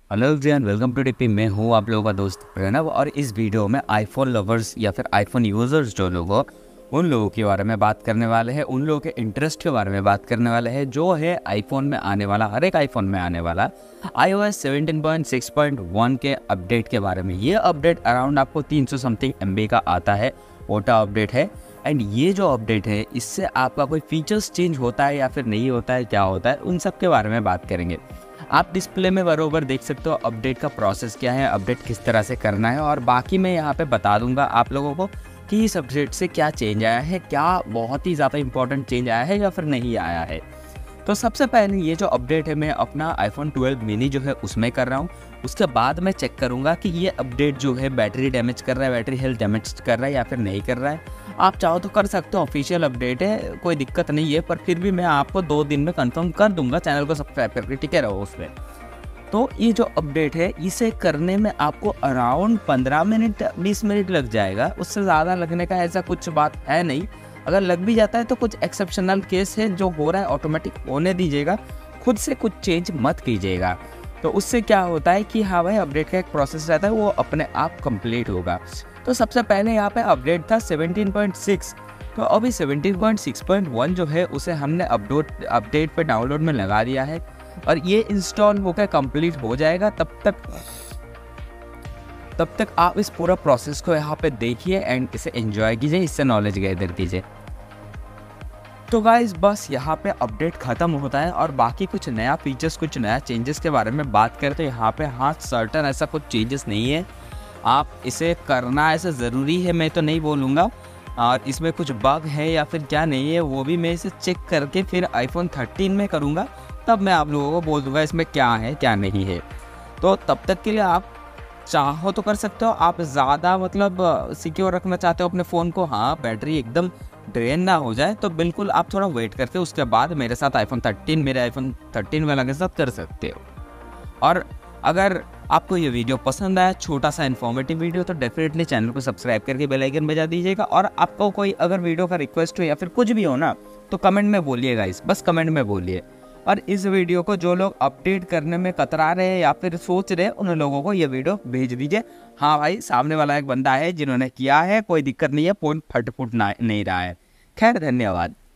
Hello everyone, welcome to Tippy. मैं हूँ आप लोगों का दोस्त प्रणव और इस वीडियो में आईफोन लवर्स या फिर आईफोन यूज़र्स जो लोग हो उन लोगों के बारे में बात करने वाले हैं, उन लोगों के इंटरेस्ट के बारे में बात करने वाले हैं जो है आईफोन में आने वाला, हर एक आईफोन में आने वाला iOS 17.6.1 के अपडेट के बारे में। ये अपडेट अराउंड आपको 300 समथिंग MB का आता है, ओटा अपडेट है। एंड ये जो अपडेट है इससे आपका कोई फीचर्स चेंज होता है या फिर नहीं होता है, क्या होता है, उन सब के बारे में बात करेंगे। आप डिस्प्ले में बरोबर देख सकते हो अपडेट का प्रोसेस क्या है, अपडेट किस तरह से करना है, और बाकी मैं यहाँ पे बता दूंगा आप लोगों को कि इस अपडेट से क्या चेंज आया है, क्या बहुत ही ज़्यादा इंपॉर्टेंट चेंज आया है या फिर नहीं आया है। तो सबसे पहले ये जो अपडेट है मैं अपना आईफोन 12 मिनी जो है उसमें कर रहा हूँ। उसके बाद मैं चेक करूँगा कि ये अपडेट जो है बैटरी डैमेज कर रहा है, बैटरी हेल्थ डैमेज कर रहा है या फिर नहीं कर रहा है। आप चाहो तो कर सकते हो, ऑफिशियल अपडेट है, कोई दिक्कत नहीं है, पर फिर भी मैं आपको 2 दिन में कंफर्म कर दूंगा। चैनल को सब्सक्राइब करके टिके रहो उसमें। तो ये जो अपडेट है इसे करने में आपको अराउंड 15 मिनट 20 मिनट लग जाएगा, उससे ज़्यादा लगने का ऐसा कुछ बात है नहीं। अगर लग भी जाता है तो कुछ एक्सेप्शनल केस है, जो हो रहा है ऑटोमेटिक होने दीजिएगा, खुद से कुछ चेंज मत कीजिएगा। तो उससे क्या होता है कि हाँ भाई, अपडेट का एक प्रोसेस रहता है, वो अपने आप कंप्लीट होगा। तो सबसे पहले यहाँ पे अपडेट था 17.6, तो अभी 17.6.1 जो है उसे हमने अपडेट पे डाउनलोड में लगा दिया है और ये इंस्टॉल होकर कंप्लीट हो जाएगा। तब तक आप इस पूरा प्रोसेस को यहाँ पे देखिए एंड इसे एंजॉय कीजिए, इससे नॉलेज गैदर कीजिए। तो गाइस बस यहाँ पे अपडेट ख़त्म होता है और बाकी कुछ नया फीचर्स, कुछ नया चेंजेस के बारे में बात करें तो यहाँ पे हाँ सर्टन ऐसा कुछ चेंजेस नहीं है। आप इसे करना ऐसा ज़रूरी है मैं तो नहीं बोलूँगा, और इसमें कुछ बग है या फिर क्या नहीं है वो भी मैं इसे चेक करके फिर आईफोन 13 में करूँगा, तब मैं आप लोगों को बोल दूँगा इसमें क्या है क्या नहीं है। तो तब तक के लिए आप चाहो तो कर सकते हो। आप ज़्यादा मतलब सिक्योर रखना चाहते हो अपने फ़ोन को, हाँ बैटरी एकदम ड्रेन ना हो जाए, तो बिल्कुल आप थोड़ा वेट करके उसके बाद मेरे साथ मेरे आईफोन 13 वाला के साथ कर सकते हो। और अगर आपको ये वीडियो पसंद आया, छोटा सा इन्फॉर्मेटिव वीडियो, तो डेफिनेटली चैनल को सब्सक्राइब करके बेल आइकन बजा दीजिएगा। और आपको कोई अगर वीडियो का रिक्वेस्ट हो या फिर कुछ भी हो ना, तो कमेंट में बोलिए गाइस, बस कमेंट में बोलिए। और इस वीडियो को जो लोग अपडेट करने में कतरा रहे हैं या फिर सोच रहे हैं, उन लोगों को ये वीडियो भेज दीजिए। हाँ भाई, सामने वाला एक बंदा है जिन्होंने किया है, कोई दिक्कत नहीं है, फोन फट फुट नहीं रहा है। खैर, धन्यवाद।